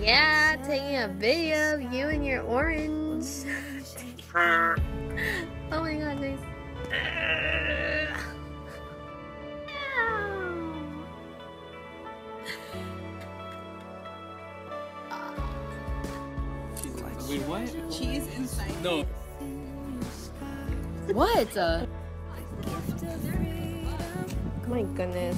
Yeah, taking a video of you and your orange. Oh my god, nice. Wait, what? Cheese inside. No. What? Oh my goodness.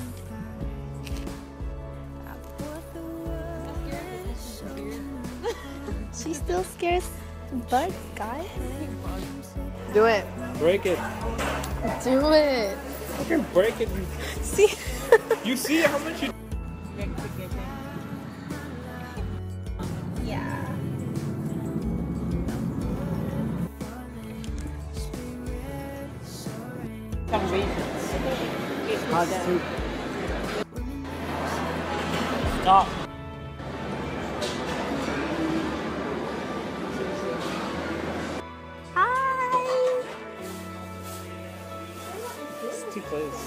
She still scares bugs, guys. Do it. Break it. Do it. Fucking break it. See? You see how much you... Yeah. Some reasons. Stop. Hi. It's too close.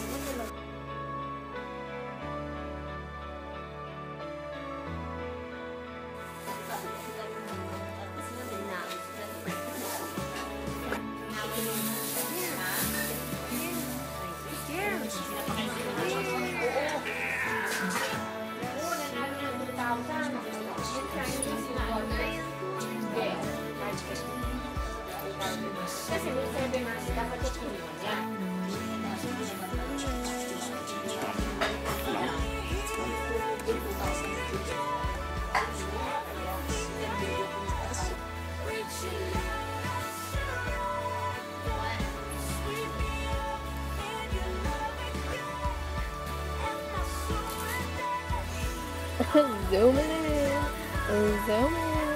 Zoom in. Zoom in.